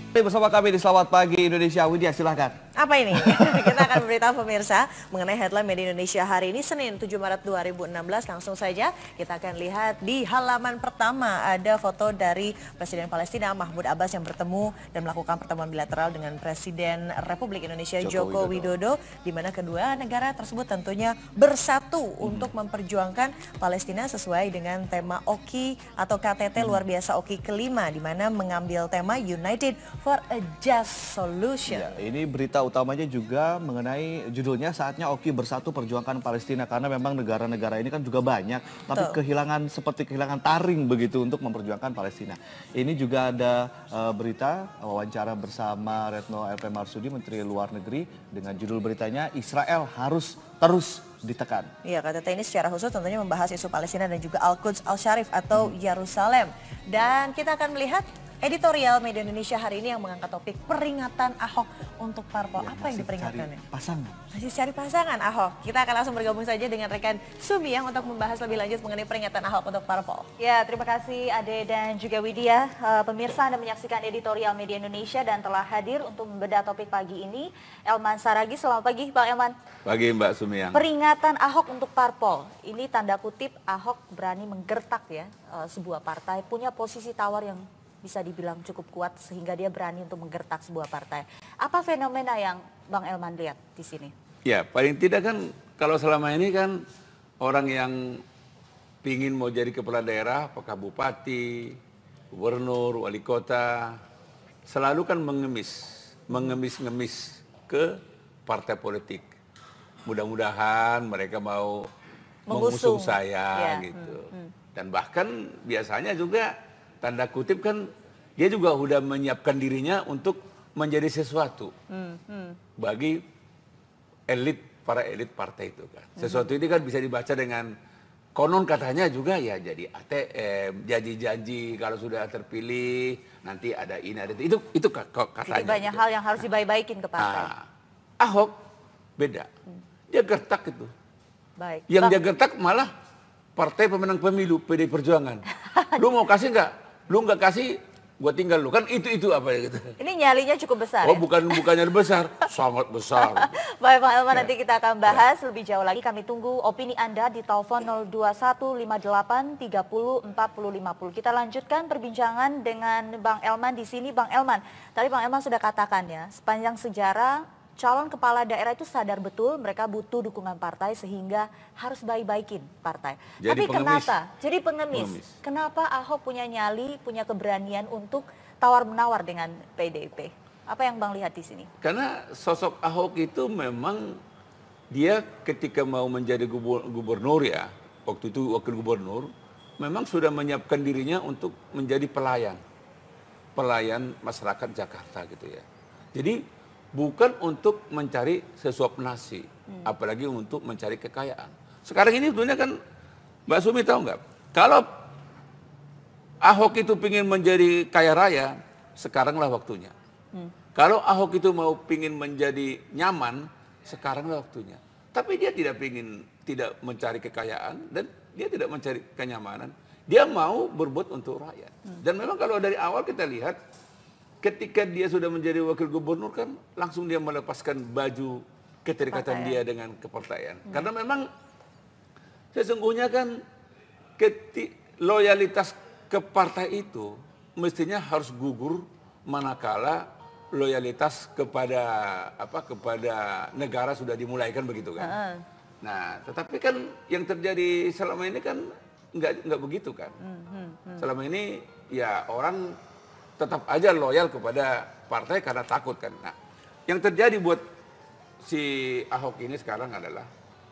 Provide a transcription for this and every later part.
Bersama kami di Selamat Pagi Indonesia. Widya, silahkan. Apa ini? Kita akan memberitahu pemirsa mengenai headline media Indonesia hari ini Senin 7 Maret 2016. Langsung saja kita akan lihat di halaman pertama ada foto dari Presiden Palestina Mahmud Abbas yang bertemu dan melakukan pertemuan bilateral dengan Presiden Republik Indonesia Joko Widodo, di mana kedua negara tersebut tentunya bersatu untuk memperjuangkan Palestina sesuai dengan tema OKI atau KTT luar biasa OKI kelima, di mana mengambil tema United for a Just Solution. Ya, ini berita utamanya juga mengenai judulnya saatnya OKI bersatu perjuangkan Palestina, karena memang negara-negara ini kan juga banyak tapi kehilangan seperti kehilangan taring begitu untuk memperjuangkan Palestina. Ini juga ada berita wawancara bersama Retno RP Marsudi, Menteri Luar Negeri, dengan judul beritanya Israel harus terus ditekan. Iya, KTT ini secara khusus tentunya membahas isu Palestina dan juga Al-Quds Al-Sharif atau Yerusalem. Dan kita akan melihat editorial media Indonesia hari ini yang mengangkat topik peringatan Ahok untuk parpol. Ya, apa yang diperingatkan ya? Pasangan. Masih cari pasangan Ahok. Kita akan langsung bergabung saja dengan rekan Sumi yang untuk membahas lebih lanjut mengenai peringatan Ahok untuk parpol. Ya, terima kasih Ade dan juga Widya. Pemirsa, Anda menyaksikan editorial media Indonesia dan telah hadir untuk membedah topik pagi ini Elman Saragih. Selamat pagi Bang Elman. Pagi Mbak Sumiyang. Peringatan Ahok untuk parpol. Ini tanda kutip Ahok berani menggertak ya sebuah partai, punya posisi tawar yang bisa dibilang cukup kuat sehingga dia berani untuk menggertak sebuah partai. Apa fenomena yang Bang Elman lihat di sini? Ya, paling tidak kan kalau selama ini kan orang yang pingin mau jadi kepala daerah, apakah bupati, gubernur, wali kota, selalu kan mengemis-ngemis ke partai politik. Mudah-mudahan mereka mau mengusung saya gitu. Dan bahkan biasanya juga tanda kutip kan dia juga udah menyiapkan dirinya untuk menjadi sesuatu bagi para elit partai itu kan. Sesuatu ini kan bisa dibaca dengan konon katanya juga ya jadi ATM, janji-janji kalau sudah terpilih nanti ada ini ada itu katanya. Jadi banyak hal yang harus dibaik-baikin ke partai. Ahok beda, dia gertak itu. Baik. Yang dia gertak malah partai pemenang pemilu PDI Perjuangan. Lu mau kasih nggak? Lu nggak kasih, gua tinggal lu. Kan itu apa ya gitu. Ini nyalinya cukup besar ya? Bukannya besar, sangat besar. Baik Bang Elman, nanti kita akan bahas lebih jauh lagi. Kami tunggu opini Anda di telepon 02158304050. Kita lanjutkan perbincangan dengan Bang Elman di sini. Bang Elman, tadi Bang Elman sudah katakan ya, sepanjang sejarah calon kepala daerah itu sadar betul mereka butuh dukungan partai sehingga harus baik-baikin partai. Tapi kenapa? Jadi pengemis. Kenapa Ahok punya nyali, punya keberanian untuk tawar-menawar dengan PDIP? Apa yang Bang lihat di sini? Karena sosok Ahok itu memang dia ketika mau menjadi gubernur ya, waktu itu wakil gubernur, memang sudah menyiapkan dirinya untuk menjadi pelayan masyarakat Jakarta gitu ya. Jadi bukan untuk mencari sesuap nasi, apalagi untuk mencari kekayaan. Sekarang ini sebenarnya kan Mbak Sumi tahu nggak? Kalau Ahok itu pingin menjadi kaya raya, sekaranglah waktunya. Kalau Ahok itu mau pingin menjadi nyaman, sekaranglah waktunya. Tapi dia tidak mencari kekayaan dan dia tidak mencari kenyamanan. Dia mau berbuat untuk rakyat. Dan memang kalau dari awal kita lihat, ketika dia sudah menjadi wakil gubernur kan langsung dia melepaskan baju keterikatan dia dengan kepartaian. Karena memang sesungguhnya kan loyalitas ke partai itu mestinya harus gugur manakala loyalitas kepada negara sudah dimulai kan begitu kan. Nah, tetapi kan yang terjadi selama ini kan nggak begitu kan. Selama ini ya orang tetap aja loyal kepada partai karena takut kan. Nah, yang terjadi buat si Ahok ini sekarang adalah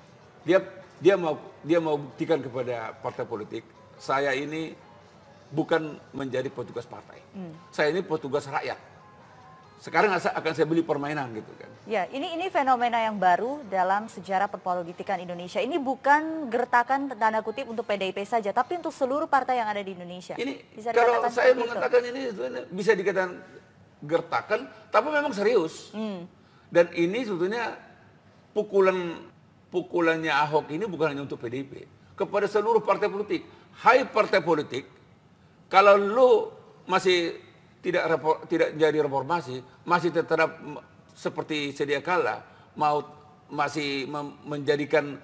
dia mau buktikan kepada partai politik, saya ini bukan menjadi petugas partai. Saya ini petugas rakyat. Sekarang akan saya beli permainan gitu kan. Ya, ini fenomena yang baru dalam sejarah perpolitikan Indonesia. Ini bukan gertakan tanda kutip untuk PDIP saja, tapi untuk seluruh partai yang ada di Indonesia. Ini kalau saya mengatakan ini bisa dikatakan gertakan, tapi memang serius. Dan ini sebetulnya pukulannya Ahok ini bukan hanya untuk PDIP, kepada seluruh partai politik. Hai partai politik, kalau lu masih tidak jadi reformasi, masih tetap seperti sedia kala, masih menjadikan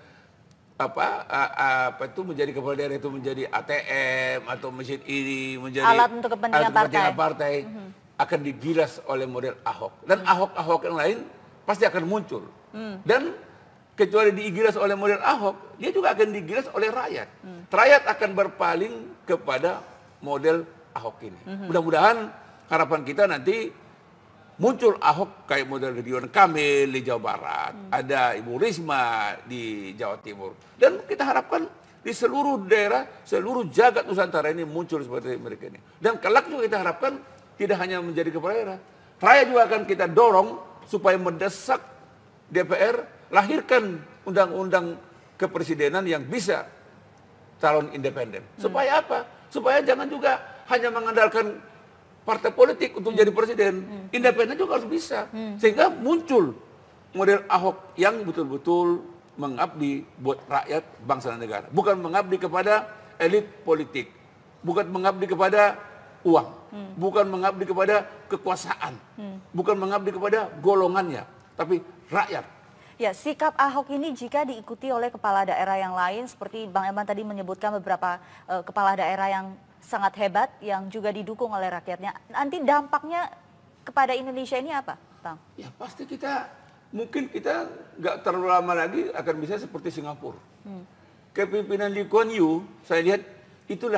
menjadi kepala daerah itu menjadi ATM atau mesin ini, menjadi alat untuk kepentingan partai, akan digilas oleh model Ahok. Dan Ahok yang lain pasti akan muncul. Dan kecuali digilas oleh model Ahok, dia juga akan digilas oleh rakyat. Rakyat akan berpaling kepada model Ahok ini. Mudah-mudahan harapan kita nanti muncul Ahok kayak model Ridwan Kamil di Jawa Barat, ada Ibu Risma di Jawa Timur. Dan kita harapkan di seluruh daerah, seluruh jagat Nusantara ini muncul seperti mereka ini. Dan kelak juga kita harapkan tidak hanya menjadi kepala daerah, rakyat juga akan kita dorong supaya mendesak DPR lahirkan undang-undang kepresidenan yang bisa calon independen. Supaya apa? Supaya jangan juga hanya mengandalkan partai politik untuk jadi presiden, independen juga harus bisa. Sehingga muncul model Ahok yang betul-betul mengabdi buat rakyat, bangsa dan negara. Bukan mengabdi kepada elit politik, bukan mengabdi kepada uang, bukan mengabdi kepada kekuasaan, bukan mengabdi kepada golongannya, tapi rakyat. Ya, sikap Ahok ini jika diikuti oleh kepala daerah yang lain, seperti Bang Elman tadi menyebutkan beberapa kepala daerah yang sangat hebat yang juga didukung oleh rakyatnya. Nanti dampaknya kepada Indonesia ini apa, Bang? Ya pasti mungkin kita nggak terlalu lama lagi akan bisa seperti Singapura. Kepemimpinan Lee Kuan Yew, saya lihat itulah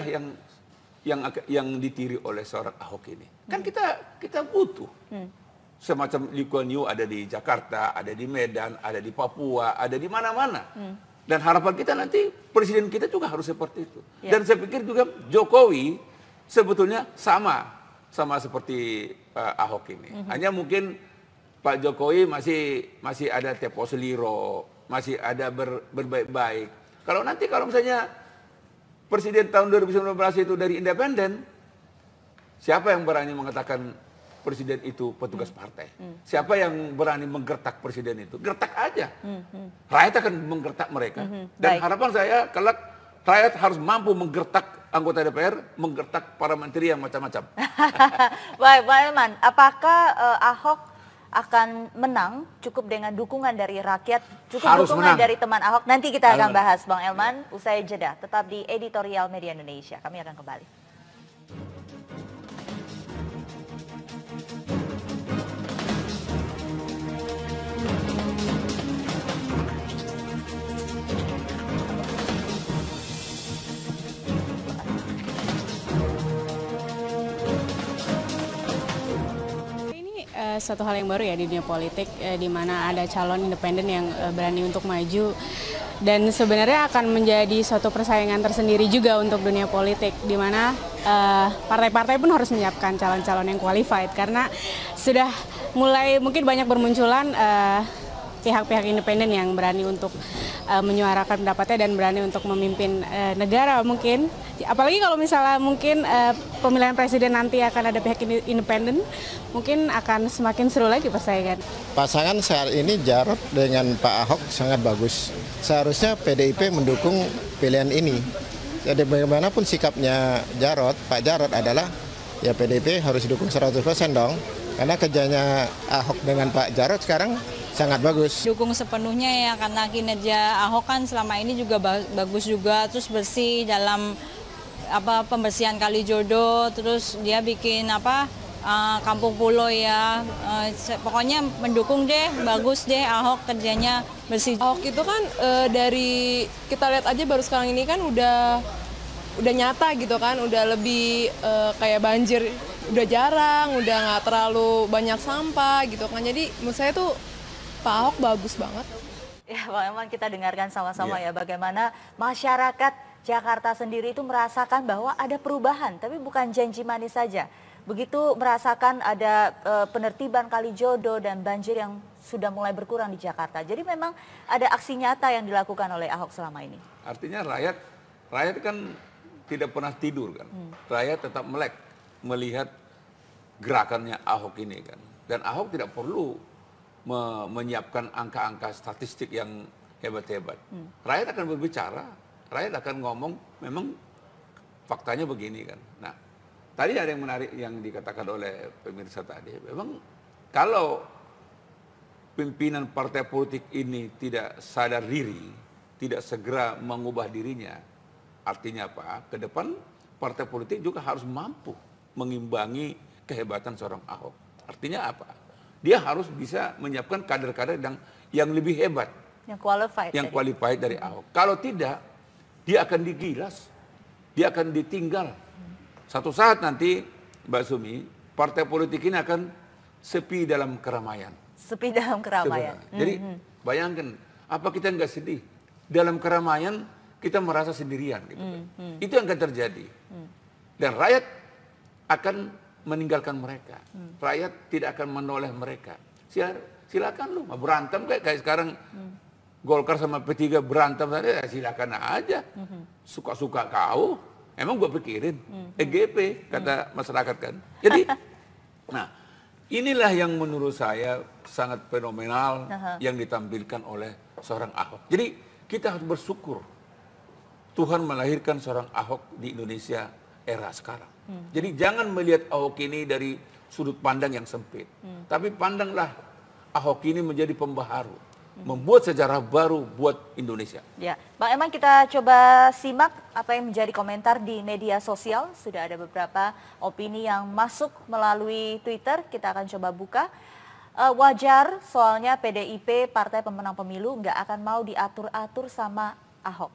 yang ditiri oleh seorang Ahok ini. Kan kita butuh semacam Lee Kuan Yew ada di Jakarta, ada di Medan, ada di Papua, ada di mana-mana. Dan harapan kita nanti presiden kita juga harus seperti itu. Dan saya pikir juga Jokowi sebetulnya sama seperti Ahok ini. Hanya mungkin Pak Jokowi masih ada tepo seliro, masih ada berbaik-baik. Kalau misalnya presiden tahun 2019 itu dari independen, siapa yang berani mengatakan presiden itu petugas partai? Siapa yang berani menggertak presiden itu? Gertak aja. Rakyat akan menggertak mereka. Dan harapan saya kelak rakyat harus mampu menggertak anggota DPR, menggertak para menteri yang macam-macam. Baik, Pak Elman, apakah Ahok akan menang cukup dengan dukungan dari rakyat, cukup harus dukungan dari teman Ahok? Nanti kita akan bahas, Bang Elman, usai jeda. Tetap di Editorial Media Indonesia. Kami akan kembali. Satu hal yang baru ya di dunia politik, di mana ada calon independen yang berani untuk maju, dan sebenarnya akan menjadi suatu persaingan tersendiri juga untuk dunia politik, di mana partai-partai pun harus menyiapkan calon-calon yang qualified, karena sudah mulai mungkin banyak bermunculan pihak-pihak independen yang berani untuk menyuarakan pendapatnya dan berani untuk memimpin negara mungkin. Apalagi kalau misalnya mungkin pemilihan presiden nanti akan ada pihak independen, mungkin akan semakin seru lagi persaingan. Pasangan saat ini Jarot dengan Pak Ahok sangat bagus. Seharusnya PDIP mendukung pilihan ini. Jadi bagaimanapun sikapnya Pak Jarot adalah ya PDIP harus dukung 100% dong. Karena kerjanya Ahok dengan Pak Jarot sekarang sangat bagus. Dukung sepenuhnya ya, karena kinerja Ahok kan selama ini juga bagus juga, terus bersih dalam pembersihan Kalijodo, terus dia bikin kampung pulau ya, pokoknya mendukung deh, bagus deh Ahok kerjanya bersih. Ahok itu kan dari kita lihat aja baru sekarang ini kan udah nyata gitu kan, udah lebih kayak banjir udah jarang, udah nggak terlalu banyak sampah gitu kan, jadi menurut saya tuh Pak Ahok bagus banget. Ya, Bang Elman, kita dengarkan sama-sama ya bagaimana masyarakat Jakarta sendiri itu merasakan bahwa ada perubahan, tapi bukan janji manis saja. Begitu merasakan ada penertiban Kalijodo dan banjir yang sudah mulai berkurang di Jakarta. Jadi memang ada aksi nyata yang dilakukan oleh Ahok selama ini. Artinya rakyat kan tidak pernah tidur kan. Rakyat tetap melek melihat gerakannya Ahok ini kan. Dan Ahok tidak perlu menyiapkan angka-angka statistik yang hebat-hebat. Rakyat akan berbicara, rakyat akan ngomong, memang faktanya begini kan. Nah, tadi ada yang menarik yang dikatakan oleh pemirsa tadi. Memang kalau pimpinan partai politik ini tidak sadar diri, tidak segera mengubah dirinya, artinya apa? Ke depan partai politik juga harus mampu mengimbangi kehebatan seorang Ahok. Artinya apa? Dia harus bisa menyiapkan kader-kader yang lebih hebat, yang qualified dari Ahok. Kalau tidak, dia akan digilas, dia akan ditinggal. Satu saat nanti, Mbak Sumi, partai politik ini akan sepi dalam keramaian. Sepi dalam keramaian. Jadi bayangkan, apa kita nggak sedih? Dalam keramaian kita merasa sendirian. Gitu kan. Itu yang akan terjadi. Dan rakyat akan meninggalkan mereka. Rakyat tidak akan menoleh mereka. Silakan lu berantem kayak sekarang Golkar sama P3 berantem saja, silakan aja. Suka-suka kau. Emang gue pikirin, EGP kata masyarakat kan. Jadi, nah inilah yang menurut saya sangat fenomenal yang ditampilkan oleh seorang Ahok. Jadi kita harus bersyukur Tuhan melahirkan seorang Ahok di Indonesia era sekarang. Jadi jangan melihat Ahok ini dari sudut pandang yang sempit. Tapi pandanglah Ahok ini menjadi pembaharu. Membuat sejarah baru buat Indonesia. Ya, Bang Elman, kita coba simak apa yang menjadi komentar di media sosial. Sudah ada beberapa opini yang masuk melalui Twitter. Kita akan coba buka. Wajar soalnya PDIP, Partai Pemenang Pemilu, nggak akan mau diatur-atur sama Ahok.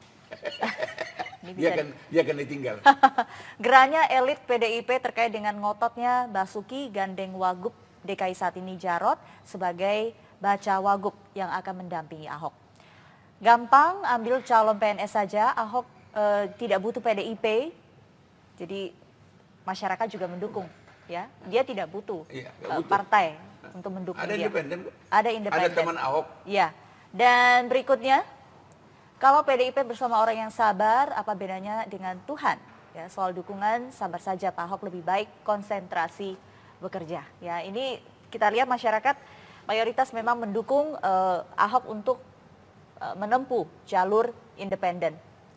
Dia akan ditinggal. Geranya elit PDIP terkait dengan ngototnya Basuki gandeng Wagub DKI saat ini Jarot sebagai baca Wagub yang akan mendampingi Ahok. Gampang ambil calon PNS saja, Ahok tidak butuh PDIP, jadi masyarakat juga mendukung, ya. Dia tidak butuh, partai untuk mendukung ada dia. Ada independen. Ada teman Ahok. Ya. Dan berikutnya, kalau PDIP bersama orang yang sabar, apa bedanya dengan Tuhan? Ya, soal dukungan, sabar saja Pak Ahok, lebih baik konsentrasi bekerja. Ya, ini kita lihat masyarakat mayoritas memang mendukung Ahok untuk menempuh jalur independen.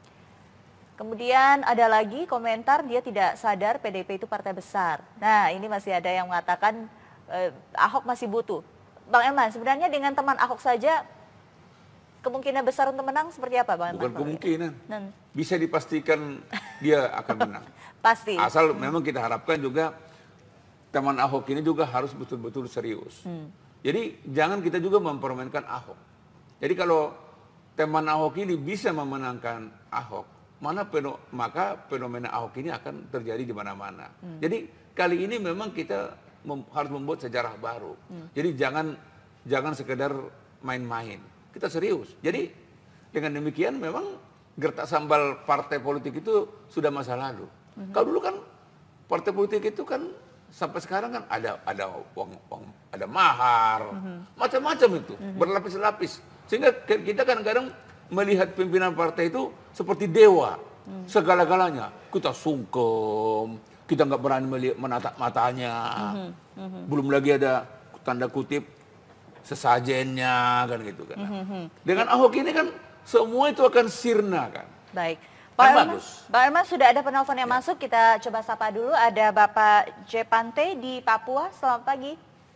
Kemudian ada lagi komentar, dia tidak sadar PDIP itu partai besar. Nah, ini masih ada yang mengatakan Ahok masih butuh. Bang Elman, sebenarnya dengan teman Ahok saja kemungkinan besar untuk menang seperti apa, Bang Elman? Bukan kemungkinan, bisa dipastikan dia akan menang. Pasti. Asal memang kita harapkan juga teman Ahok ini juga harus betul-betul serius. Jadi jangan kita juga mempermainkan Ahok. Jadi kalau teman Ahok ini bisa memenangkan Ahok, maka fenomena Ahok ini akan terjadi di mana-mana. Jadi kali ini memang kita harus membuat sejarah baru. Jadi jangan sekedar main-main. Kita serius. Jadi dengan demikian memang gertak sambal partai politik itu sudah masa lalu. Kalau dulu kan partai politik itu kan sampai sekarang kan ada uang, ada mahar, macam-macam itu, berlapis-lapis. Sehingga kita kadang-kadang melihat pimpinan partai itu seperti dewa, segala-galanya. Kita sungkem, kita nggak berani menatap matanya. Belum lagi ada tanda kutip sesajennya kan gitu kan. Dengan Ahok ini kan semua itu akan sirna kan. Baik. Pak Elman, sudah ada penelpon yang masuk, kita coba sapa dulu. Ada Bapak Jepante di Papua, selamat pagi.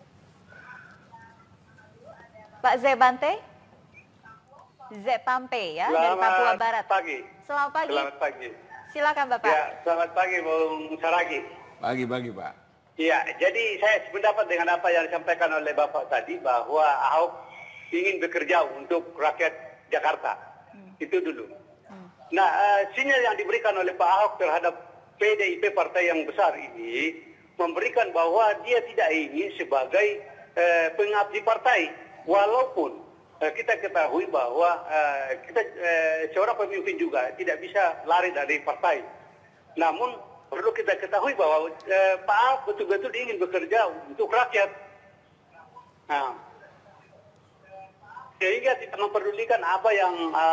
Pak Zepante? Zepampe ya, dari Papua Barat. Selamat pagi. Selamat pagi. Silakan Bapak. Ya, selamat pagi Bung Saragi. Pagi Pak. Iya, jadi saya sependapat dengan apa yang disampaikan oleh Bapak tadi, bahwa Ahok ingin bekerja untuk rakyat Jakarta. Itu dulu. Nah, sinyal yang diberikan oleh Pak Ahok terhadap PDIP partai yang besar ini memberikan bahwa dia tidak ingin sebagai pengabdi partai, walaupun kita ketahui bahwa seorang pemimpin juga tidak bisa lari dari partai. Namun perlu kita ketahui bahwa Pak Ahok betul-betul ingin bekerja untuk rakyat. Nah, sehingga tidak memperdulikan apa yang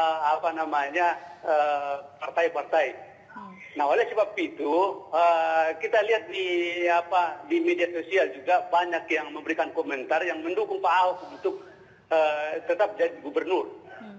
partai-partai. Nah, oleh sebab itu kita lihat di media sosial juga banyak yang memberikan komentar yang mendukung Pak Ahok untuk tetap jadi gubernur.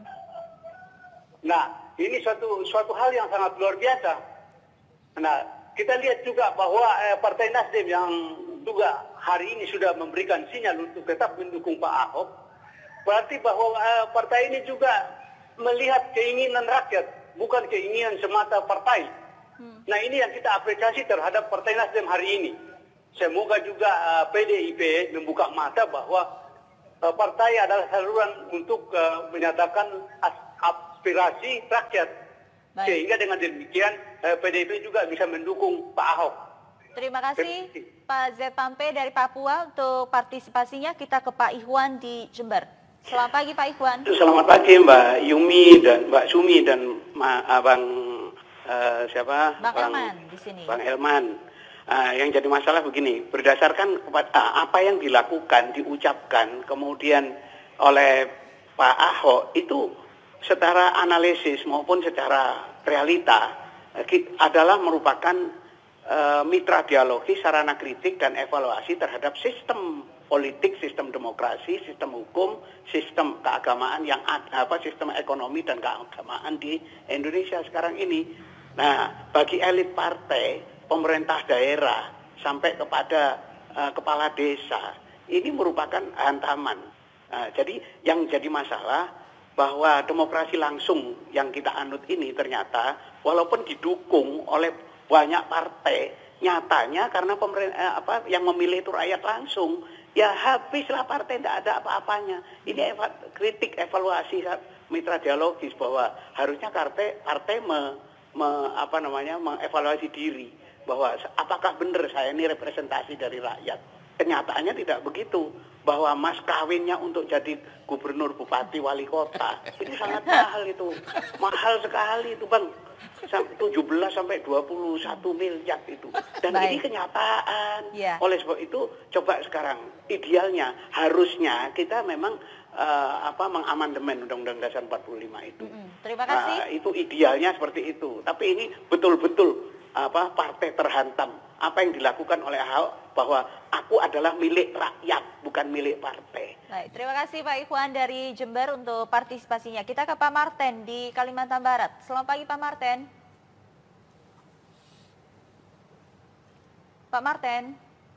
Nah, ini suatu hal yang sangat luar biasa. Nah, kita lihat juga bahwa Partai Nasdem yang juga hari ini sudah memberikan sinyal untuk tetap mendukung Pak Ahok, berarti bahwa partai ini juga melihat keinginan rakyat, bukan keinginan semata partai. Nah, ini yang kita apresiasi terhadap Partai Nasdem hari ini. Semoga juga PDIP membuka mata bahwa partai adalah saluran untuk menyatakan aspirasi rakyat. Baik. Sehingga dengan demikian PDIP juga bisa mendukung Pak Ahok. Terima kasih Pak Z. Pampe dari Papua untuk partisipasinya. Kita ke Pak Ikhwan di Jember. Selamat pagi Pak Ikhwan. Selamat pagi Mbak Yumi dan Mbak Sumi dan Bang siapa? Bang Elman di sini. Bang Elman. Yang jadi masalah begini, berdasarkan apa yang dilakukan, diucapkan kemudian oleh Pak Ahok itu secara analisis maupun secara realita adalah merupakan mitra dialogi, sarana kritik dan evaluasi terhadap sistem politik, sistem demokrasi, sistem hukum, sistem keagamaan yang sistem ekonomi dan keagamaan di Indonesia sekarang ini. Nah, bagi elit partai, pemerintah daerah sampai kepada kepala desa ini merupakan hantaman. Jadi yang jadi masalah bahwa demokrasi langsung yang kita anut ini ternyata walaupun didukung oleh banyak partai, nyatanya karena yang memilih itu rakyat langsung, ya habislah partai, tidak ada apa-apanya. Ini kritik evaluasi mitra dialogis bahwa harusnya partai mengevaluasi diri bahwa apakah benar saya ini representasi dari rakyat. Kenyataannya tidak begitu, bahwa mas kawinnya untuk jadi gubernur, bupati, wali kota ini sangat mahal itu, mahal sekali itu Bang, 17 sampai 21 miliar itu, dan ini kenyataan. Oleh sebab itu coba sekarang idealnya harusnya kita memang mengamandemen Undang-Undang Dasar 45 itu. Terima kasih. Itu idealnya seperti itu, tapi ini betul-betul partai terhantam. Apa yang dilakukan oleh Ahok bahwa aku adalah milik rakyat, bukan milik partai. Baik, terima kasih Pak Ikhwan dari Jember untuk partisipasinya. Kita ke Pak Marten di Kalimantan Barat. Selamat pagi Pak Marten. Pak Marten.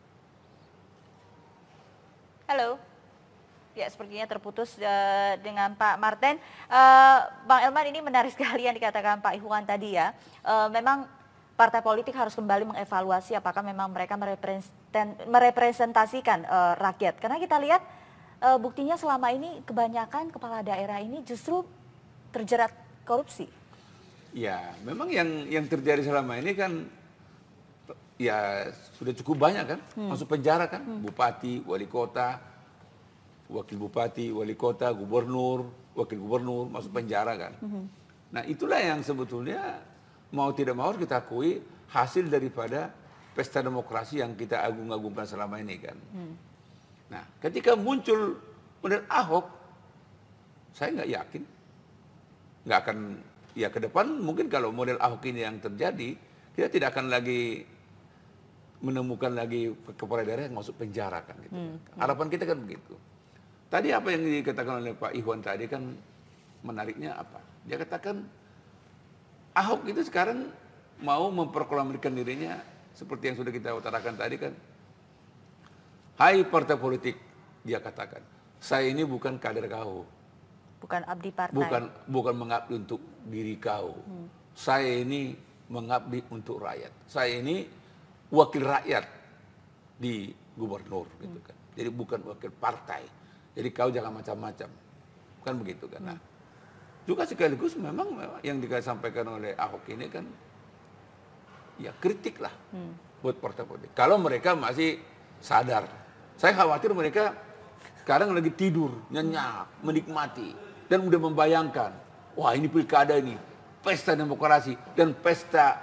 Halo. Ya, sepertinya terputus dengan Pak Marten. Bang Elman, ini menarik sekali yang dikatakan Pak Ikhwan tadi ya. Memang partai politik harus kembali mengevaluasi apakah memang mereka merepresentasikan rakyat. Karena kita lihat buktinya selama ini kebanyakan kepala daerah ini justru terjerat korupsi. Ya, memang yang terjadi selama ini kan ya sudah cukup banyak kan, masuk penjara kan, bupati, wali kota, wakil bupati, wali kota, gubernur, wakil gubernur masuk penjara kan. Nah, itulah yang sebetulnya mau tidak mau harus kita akui hasil daripada pesta demokrasi yang kita agung-agungkan selama ini kan. Nah, ketika muncul model Ahok, saya nggak yakin, nggak akan, ya ke depan mungkin kalau model Ahok ini yang terjadi, kita tidak akan lagi menemukan lagi kepala daerah yang masuk penjara kan gitu. Harapan kita kan begitu. Tadi apa yang dikatakan oleh Pak Ikhwan tadi kan menariknya apa? Dia katakan Ahok itu sekarang mau memproklamasikan dirinya seperti yang sudah kita utarakan tadi kan. Hai partai politik, dia katakan, saya ini bukan kader kau. Bukan abdi partai. Bukan mengabdi untuk diri kau. Saya ini mengabdi untuk rakyat. Saya ini wakil rakyat di gubernur gitu kan. Jadi bukan wakil partai. Jadi kau jangan macam-macam. Kan begitu kan. Nah, juga sekaligus memang yang disampaikan oleh Ahok ini kan ya kritik lah buat partai politik. Kalau mereka masih sadar, saya khawatir mereka sekarang lagi tidur, nyenyak, menikmati dan udah membayangkan, wah ini pilkada ini, pesta demokrasi dan pesta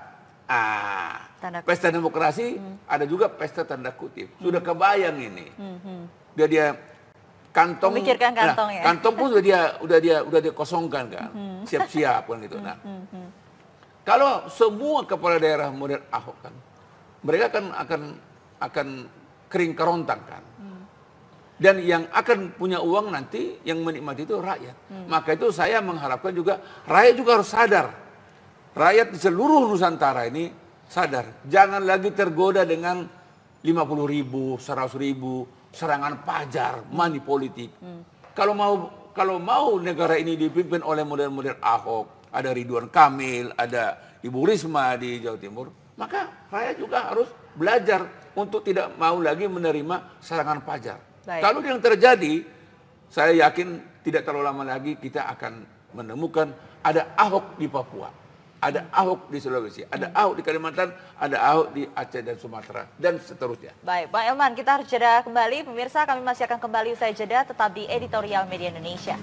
demokrasi ada juga pesta tanda kutip. Sudah kebayang ini. Dia kantong, memikirkan kantong ya. Kantong pun udah dia kosongkan kan, siap-siap kan gitu. Nah, kalau semua kepala daerah model Ahok kan, mereka akan kering kerontang kan. Dan yang akan punya uang nanti, yang menikmati itu rakyat. Maka itu saya mengharapkan juga rakyat juga harus sadar. Rakyat di seluruh Nusantara ini sadar, jangan lagi tergoda dengan 50.000, 100.000 serangan pajar, money politik. Kalau mau negara ini dipimpin oleh model-model Ahok, ada Ridwan Kamil, ada Ibu Risma di Jawa Timur, maka rakyat juga harus belajar untuk tidak mau lagi menerima serangan pajar. Baik. Kalau yang terjadi, saya yakin tidak terlalu lama lagi kita akan menemukan ada Ahok di Papua, ada Ahok di Sulawesi, ada Ahok di Kalimantan, ada Ahok di Aceh dan Sumatera, dan seterusnya. Baik, Bang Elman, kita harus jeda kembali. Pemirsa, kami masih akan kembali usai jeda, tetap di Editorial Media Indonesia.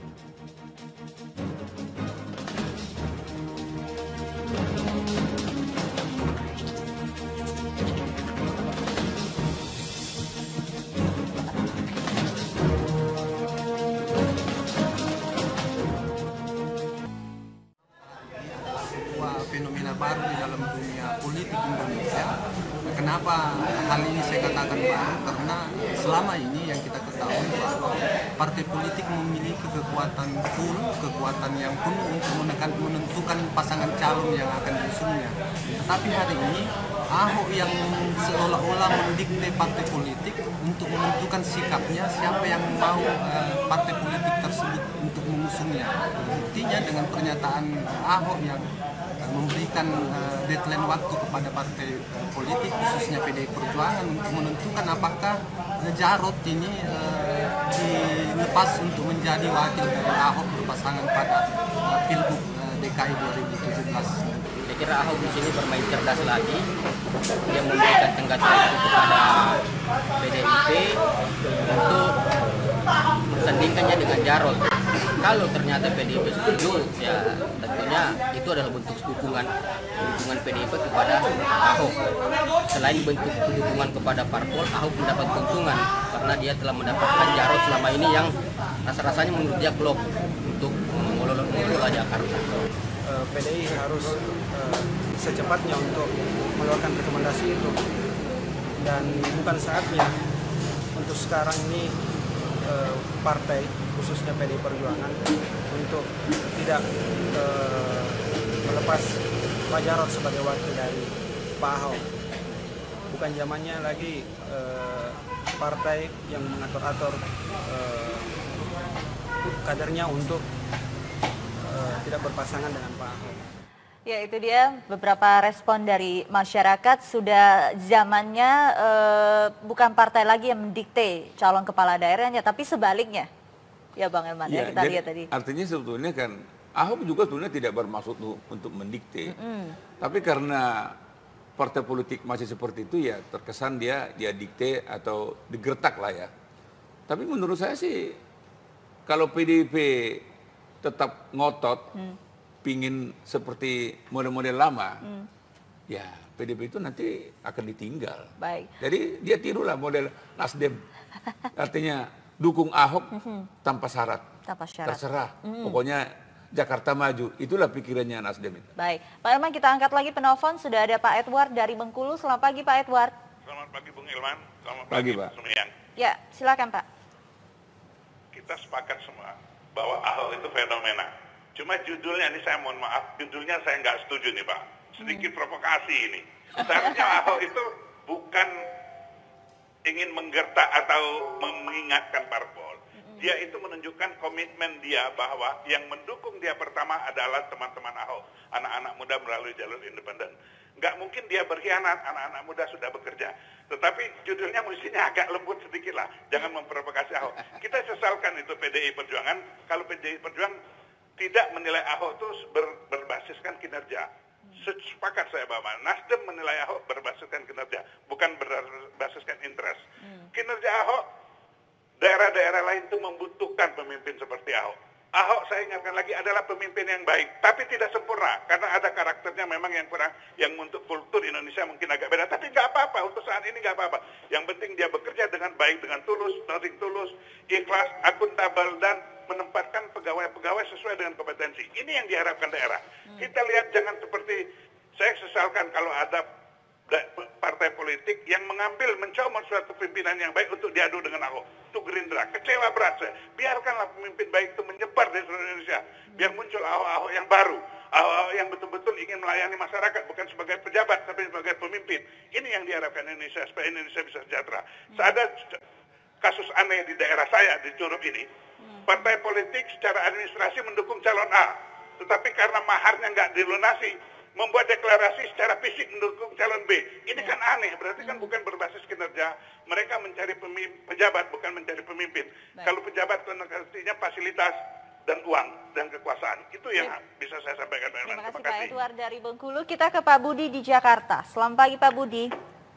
Fenomena baru di dalam dunia politik Indonesia. Kenapa hal ini saya katakan baru? Karena selama ini yang kita ketahui bahwa partai politik memiliki kekuatan full, kekuatan yang penuh untuk menentukan pasangan calon yang akan diusungnya. Tetapi hari ini Ahok yang seolah-olah mendikte partai politik untuk menentukan sikapnya siapa yang mau partai politik tersebut untuk mengusungnya. Buktinya dengan pernyataan Ahok yang memberikan deadline waktu kepada partai politik khususnya PDI Perjuangan untuk menentukan apakah Jarod ini dilepas untuk menjadi wakil dari Ahok berpasangan pada Pilgub DKI 2017. Saya kira Ahok di sini bermain cerdas lagi. Dia memberikan tenggat waktu kepada PDIP untuk mensandingkannya dengan Jarod. Kalau ternyata PDIP setuju, ya tentunya itu adalah bentuk dukungan PDIP kepada Ahok. Selain bentuk dukungan kepada parpol, Ahok mendapat keuntungan karena dia telah mendapatkan Jarod selama ini yang rasa-rasanya menurut dia klop untuk mengelola Jakarta. PDI harus secepatnya untuk mengeluarkan rekomendasi itu, dan bukan saatnya untuk sekarang ini partai khususnya PDI Perjuangan untuk tidak melepas Pak Jarod sebagai wakil dari Pak Ahok. Bukan zamannya lagi partai yang mengatur-atur kadernya untuk tidak berpasangan dengan Pak Ahok. Ya, itu dia beberapa respon dari masyarakat. Sudah zamannya bukan partai lagi yang mendikte calon kepala daerahnya, tapi sebaliknya. Ya Bang Elman, ya, kita lihat tadi. Artinya sebetulnya kan Ahok juga sebenarnya tidak bermaksud untuk mendikte. Tapi karena partai politik masih seperti itu, ya terkesan dia dikte atau digertak lah ya. Tapi menurut saya sih kalau PDIP tetap ngotot pingin seperti model-model lama, ya PDIP itu nanti akan ditinggal. Baik. Jadi dia tirulah model Nasdem. Artinya dukung Ahok tanpa syarat. Tanpa syarat. Terserah. Pokoknya Jakarta maju. Itulah pikirannya Nasdem itu. Baik. Pak Elman, kita angkat lagi penelpon. Sudah ada Pak Edward dari Bengkulu. Selamat pagi Pak Edward. Selamat pagi Bung Ilman. Selamat pagi Pak Sumiyan. Ya, silakan Pak. Kita sepakat semua bahwa Ahok itu fenomena. Cuma judulnya ini saya mohon maaf, judulnya saya nggak setuju nih Pak. Sedikit provokasi ini. Seharusnya Ahok itu bukan ingin menggertak atau mengingatkan parpol. Dia itu menunjukkan komitmen dia bahwa yang mendukung dia pertama adalah teman-teman Ahok, anak-anak muda melalui jalur independen. Nggak mungkin dia berkhianat, anak-anak muda sudah bekerja. Tetapi judulnya mestinya agak lembut sedikit lah, jangan memprovokasi Ahok. Kita sesalkan itu PDI Perjuangan, kalau PDI Perjuangan tidak menilai Ahok itu berbasiskan kinerja. Sepakat saya bahwa Nasdem menilai Ahok berbasiskan kinerja, bukan berbasiskan interest. Kinerja Ahok, daerah-daerah lain itu membutuhkan pemimpin seperti Ahok. Ahok, saya ingatkan lagi, adalah pemimpin yang baik, tapi tidak sempurna, karena ada karakternya memang yang kurang, yang untuk kultur Indonesia mungkin agak beda, tapi nggak apa-apa, untuk saat ini nggak apa-apa. Yang penting dia bekerja dengan baik, dengan tulus, nothing tulus, ikhlas, akuntabel, dan menempatkan pegawai-pegawai sesuai dengan kompetensi. Ini yang diharapkan daerah. Kita lihat jangan seperti, saya sesalkan kalau ada partai politik yang mencoba suatu pimpinan yang baik untuk diadu dengan Ahok. Itu Gerindra. Kecewa berat saya. Biarkanlah pemimpin baik itu menyebar di seluruh Indonesia. Biar muncul Ahok-Ahok yang baru. yang betul-betul ingin melayani masyarakat, bukan sebagai pejabat, tapi sebagai pemimpin. Ini yang diharapkan Indonesia, supaya Indonesia bisa sejahtera. Ada kasus aneh di daerah saya, di Curup ini. Partai politik secara administrasi mendukung calon A, tetapi karena maharnya nggak dilunasi, membuat deklarasi secara fisik mendukung calon B. Ini kan aneh, berarti kan bukan berbasis kinerja. Mereka mencari pejabat, bukan mencari pemimpin. Kalau pejabat itu artinya fasilitas dan uang dan kekuasaan. Itu yang bisa saya sampaikan. Terima kasih Pak Edward dari Bengkulu. Kita ke Pak Budi di Jakarta. Selamat pagi Pak Budi.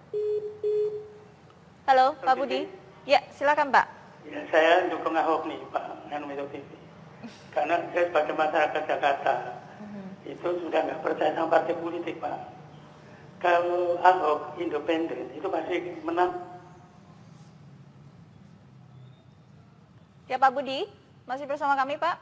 Halo Pak Budi. Ya silakan Pak. Ya, saya dukung Ahok nih Pak Metro TV. Karena saya sebagai masyarakat Jakarta itu sudah nggak percaya sama partai politik Pak. Kalau Ahok independen itu pasti menang. Ya Pak Budi, masih bersama kami Pak?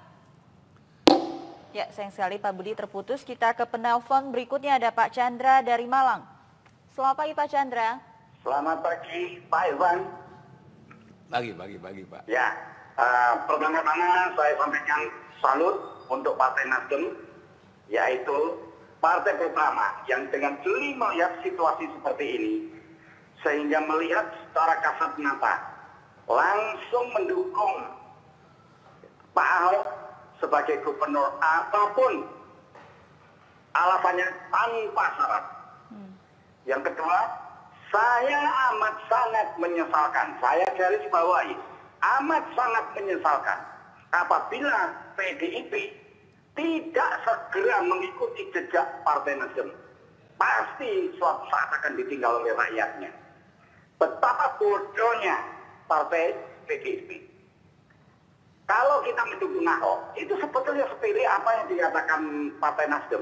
Ya sayang sekali Pak Budi terputus. Kita ke penelpon berikutnya, ada Pak Chandra dari Malang. Selamat pagi Pak Chandra. Selamat pagi Pak Irwan. Pagi Pak. Ya, pertama-tama saya sampaikan salut untuk Partai Nasdem, yaitu partai pertama yang dengan jeli melihat situasi seperti ini, sehingga melihat secara kasat mata, langsung mendukung Pak Ahok sebagai gubernur apapun alasannya tanpa syarat. Yang kedua, saya amat sangat menyesalkan, saya garis bawahi, amat sangat menyesalkan apabila PDIP tidak segera mengikuti jejak Partai Nasdem. Pasti suatu saat akan ditinggal oleh rakyatnya. Betapa bodohnya Partai PDIP. Kalau kita mendukung Ahok, itu sebetulnya sepele apa yang dikatakan Partai Nasdem.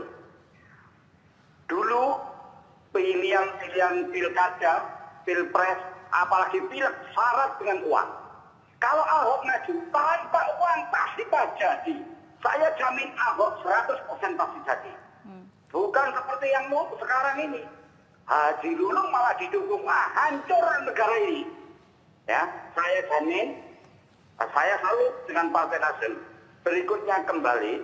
Dulu pilihan pilkada, pilpres, apalagi pilek syarat dengan uang. Kalau Ahok maju tanpa uang pasti jadi. Saya jamin Ahok 100% pasti jadi. Bukan seperti yang mau sekarang ini. Haji Lulung malah didukung, hancur negara ini. Ya, saya jamin, saya salut dengan Partai Nasdem. Berikutnya kembali,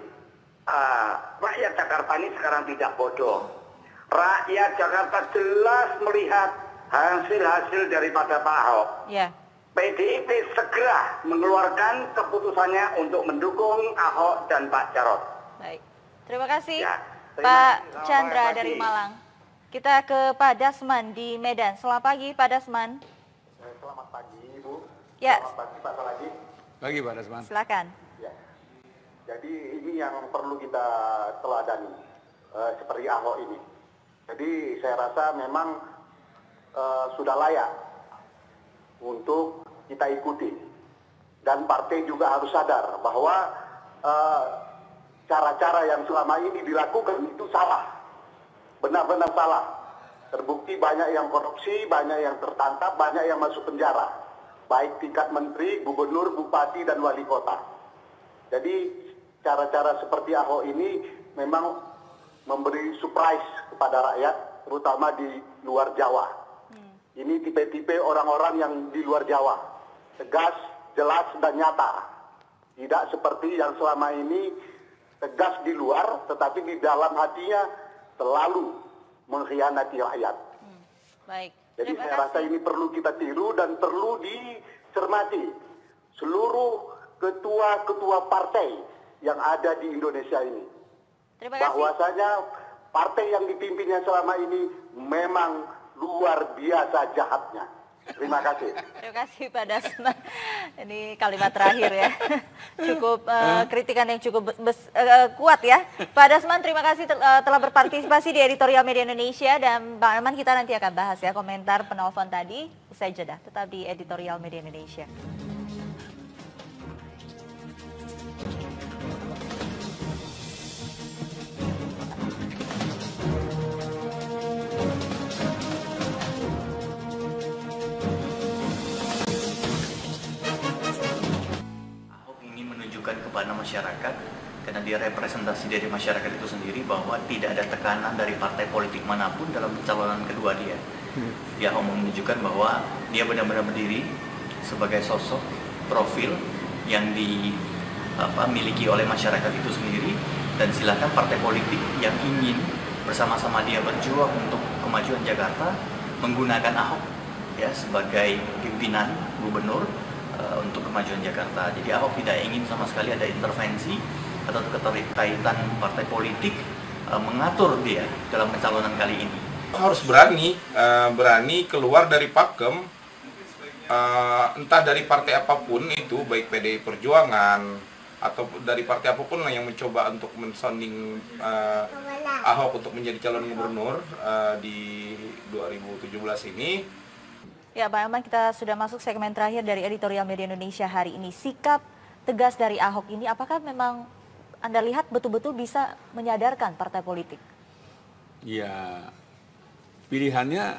rakyat Jakarta ini sekarang tidak bodoh. Rakyat Jakarta jelas melihat hasil-hasil daripada Pak Ahok. Ya. PDIP segera mengeluarkan keputusannya untuk mendukung Ahok dan Pak Jarot. Baik, terima kasih ya, Pak Chandra dari Malang. Kita ke Pak Dasman di Medan. Selamat pagi Pak Dasman. Selamat pagi Ibu. Ya. Selamat pagi Pak Saladi. Pagi Pak Dasman. Silakan. Ya. Jadi ini yang perlu kita teladani seperti Ahok ini. Jadi saya rasa memang sudah layak untuk kita ikuti. Dan partai juga harus sadar bahwa cara-cara yang selama ini dilakukan itu salah. Benar-benar salah. Terbukti banyak yang korupsi, banyak yang tertangkap, banyak yang masuk penjara. Baik tingkat menteri, gubernur, bupati, dan wali kota. Jadi cara-cara seperti Ahok ini memang memberi surprise kepada rakyat, terutama di luar Jawa. Ini tipe-tipe orang-orang yang di luar Jawa. Tegas, jelas, dan nyata. Tidak seperti yang selama ini tegas di luar, tetapi di dalam hatinya selalu mengkhianati rakyat. Baik. Jadi saya rasa ini perlu kita tiru dan perlu dicermati. Seluruh ketua-ketua partai yang ada di Indonesia ini. Terima kasih. Bahwasanya partai yang dipimpinnya selama ini memang luar biasa jahatnya. Terima kasih. Terima kasih Pak Dasman. Ini kalimat terakhir ya. Cukup kritikan yang cukup kuat ya. Pak Dasman, terima kasih telah berpartisipasi di Editorial Media Indonesia. Dan Bang Elman, kita nanti akan bahas ya komentar penelpon tadi. Usai jeda, tetap di Editorial Media Indonesia. Kepada masyarakat, karena dia representasi dari masyarakat itu sendiri, bahwa tidak ada tekanan dari partai politik manapun dalam pencalonan kedua dia. Dia mau menunjukkan bahwa dia benar-benar berdiri sebagai sosok profil yang dimiliki oleh masyarakat itu sendiri, Dan silakan partai politik yang ingin bersama-sama dia berjuang untuk kemajuan Jakarta menggunakan Ahok ya sebagai pimpinan gubernur untuk kemajuan Jakarta. Jadi Ahok tidak ingin sama sekali ada intervensi atau keterkaitan partai politik mengatur dia dalam pencalonan kali ini. Harus berani keluar dari pakem, entah dari partai apapun itu, baik PDI Perjuangan atau dari partai apapun yang mencoba untuk mensonding Ahok untuk menjadi calon gubernur di 2017 ini. Ya, Pak Elman, kita sudah masuk segmen terakhir dari Editorial Media Indonesia hari ini. Sikap tegas dari Ahok ini, apakah memang Anda lihat betul-betul bisa menyadarkan partai politik? Ya, pilihannya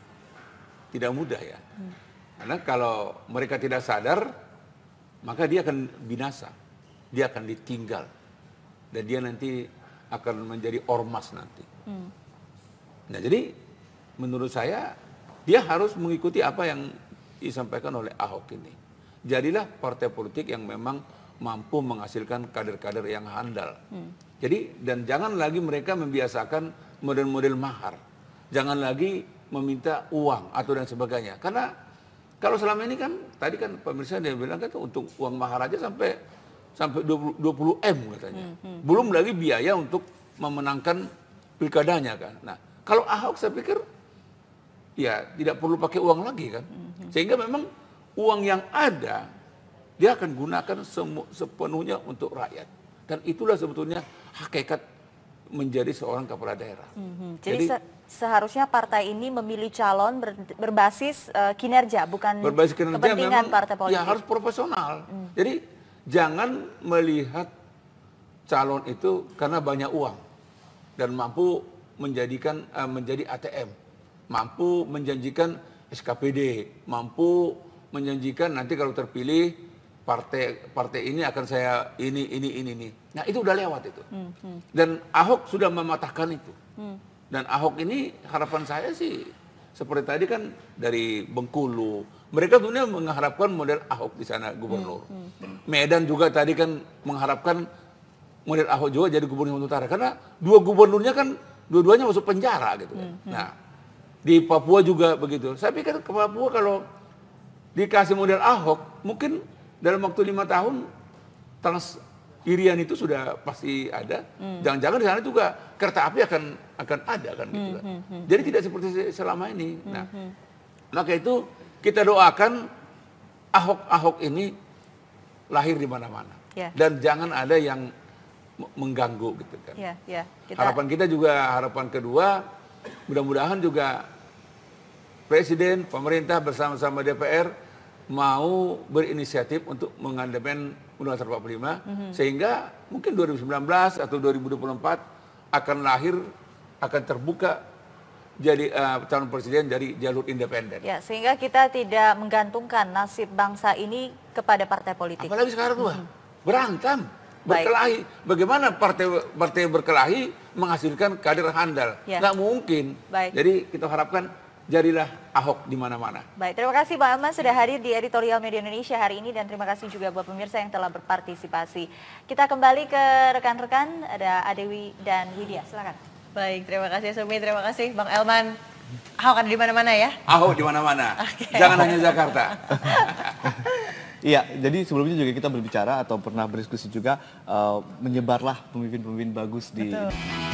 tidak mudah ya. Karena kalau mereka tidak sadar, maka dia akan binasa. Dia akan ditinggal. Dan dia nanti akan menjadi ormas nanti. Nah, jadi menurut saya dia harus mengikuti apa yang disampaikan oleh Ahok ini. Jadilah partai politik yang memang mampu menghasilkan kader-kader yang handal. Jadi, dan jangan lagi mereka membiasakan model-model mahar. Jangan lagi meminta uang atau dan sebagainya. Karena kalau selama ini kan, tadi kan pemirsa dia bilang kan untuk uang mahar aja sampai 20 M katanya. Belum lagi biaya untuk memenangkan pilkadanya kan. Nah, kalau Ahok saya pikir ya tidak perlu pakai uang lagi kan. Sehingga memang uang yang ada dia akan gunakan sepenuhnya untuk rakyat. Dan itulah sebetulnya hakikat menjadi seorang kepala daerah. Jadi seharusnya partai ini memilih calon berbasis kinerja, bukan berbasis kinerja, kepentingan partai politik. Ya harus profesional. Jadi jangan melihat calon itu karena banyak uang dan mampu menjadikan menjadi ATM, mampu menjanjikan SKPD, mampu menjanjikan nanti kalau terpilih partai ini akan saya ini. Nah itu udah lewat itu. Dan Ahok sudah mematahkan itu. Dan Ahok ini harapan saya sih seperti tadi kan dari Bengkulu, mereka sebenarnya mengharapkan model Ahok di sana gubernur. Medan juga tadi kan mengharapkan model Ahok juga jadi gubernur utara karena dua gubernurnya kan dua-duanya masuk penjara gitu kan. Nah di Papua juga begitu. Saya pikir ke Papua kalau dikasih model Ahok mungkin dalam waktu 5 tahun trans Irian itu sudah pasti ada. Jangan-jangan di sana juga kereta api akan ada kan gitu kan. Jadi tidak seperti selama ini. Nah, maka itu kita doakan Ahok ini lahir di mana-mana. Dan jangan ada yang mengganggu gitu kan. Harapan kita juga, harapan kedua, mudah-mudahan juga Presiden, pemerintah bersama-sama DPR mau berinisiatif untuk mengamandemen Undang-Undang 45 sehingga mungkin 2019 atau 2024 akan lahir, akan terbuka jadi calon presiden dari jalur independen. Ya, sehingga kita tidak menggantungkan nasib bangsa ini kepada partai politik. Apalagi sekarang tuh berantem, berkelahi. Bagaimana partai berkelahi menghasilkan kader handal? Nggak mungkin. Jadi kita harapkan jadilah Ahok di mana-mana. Baik, terima kasih Pak Elman sudah hadir di Editorial Media Indonesia hari ini dan terima kasih juga buat pemirsa yang telah berpartisipasi. Kita kembali ke rekan-rekan, ada Adewi dan Widya, silakan. Baik, terima kasih Sumi, terima kasih Bang Elman. Ahok ada di mana-mana ya? Ahok di mana-mana, jangan hanya Jakarta. Iya, jadi sebelumnya juga kita berbicara atau pernah berdiskusi juga menyebarlah pemimpin-pemimpin bagus di